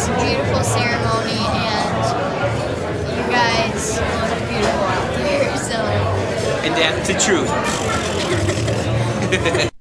was a beautiful ceremony, and you guys look beautiful out there. So. And that's the truth.